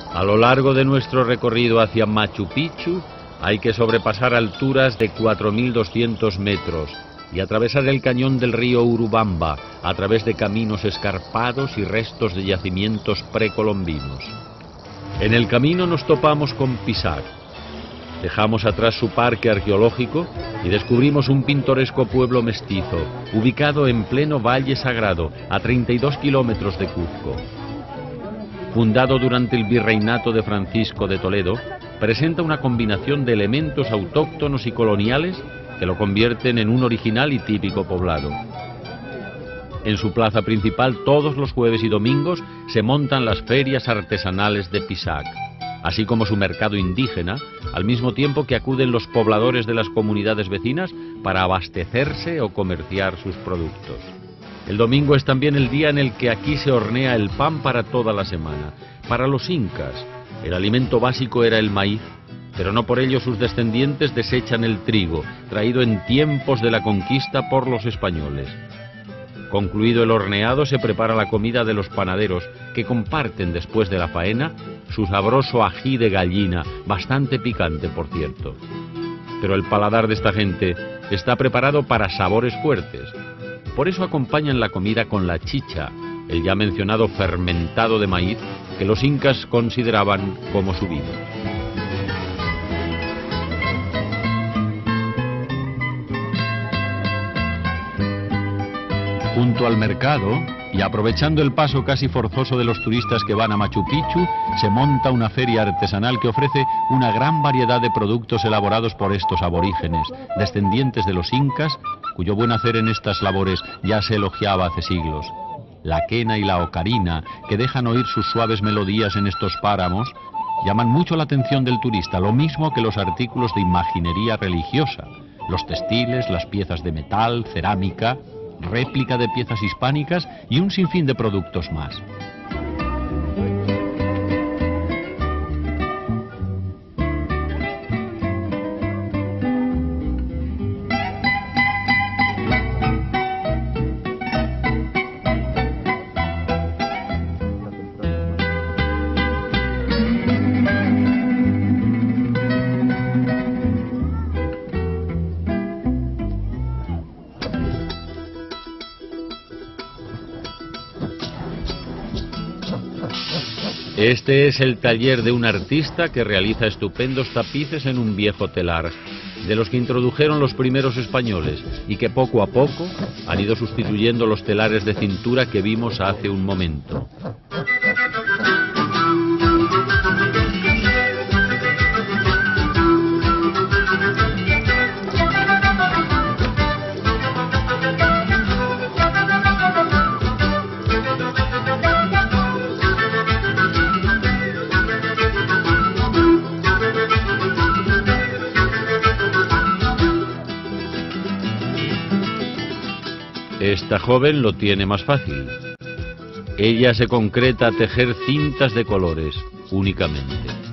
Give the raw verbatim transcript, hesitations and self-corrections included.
A lo largo de nuestro recorrido hacia Machu Picchu hay que sobrepasar alturas de cuatro mil doscientos metros y atravesar el cañón del río Urubamba a través de caminos escarpados y restos de yacimientos precolombinos. En el camino nos topamos con Pisac. Dejamos atrás su parque arqueológico y descubrimos un pintoresco pueblo mestizo, ubicado en pleno Valle Sagrado, a treinta y dos kilómetros de Cuzco. Fundado durante el virreinato de Francisco de Toledo, presenta una combinación de elementos autóctonos y coloniales que lo convierten en un original y típico poblado. En su plaza principal, todos los jueves y domingos, se montan las ferias artesanales de Pisac, así como su mercado indígena, al mismo tiempo que acuden los pobladores de las comunidades vecinas para abastecerse o comerciar sus productos. El domingo es también el día en el que aquí se hornea el pan para toda la semana. Para los incas, el alimento básico era el maíz, pero no por ello sus descendientes desechan el trigo, traído en tiempos de la conquista por los españoles. Concluido el horneado, se prepara la comida de los panaderos, que comparten después de la faena su sabroso ají de gallina, bastante picante por cierto. Pero el paladar de esta gente está preparado para sabores fuertes. Por eso acompañan la comida con la chicha, el ya mencionado fermentado de maíz que los incas consideraban como su vida. Junto al mercado, y aprovechando el paso casi forzoso de los turistas que van a Machu Picchu, se monta una feria artesanal que ofrece una gran variedad de productos elaborados por estos aborígenes, descendientes de los incas, cuyo buen hacer en estas labores ya se elogiaba hace siglos. La quena y la ocarina, que dejan oír sus suaves melodías en estos páramos, llaman mucho la atención del turista, lo mismo que los artículos de imaginería religiosa, los textiles, las piezas de metal, cerámica, réplica de piezas hispánicas y un sinfín de productos más. Este es el taller de un artista que realiza estupendos tapices en un viejo telar, de los que introdujeron los primeros españoles y que poco a poco han ido sustituyendo los telares de cintura que vimos hace un momento. Esta joven lo tiene más fácil. Ella se concreta a tejer cintas de colores únicamente.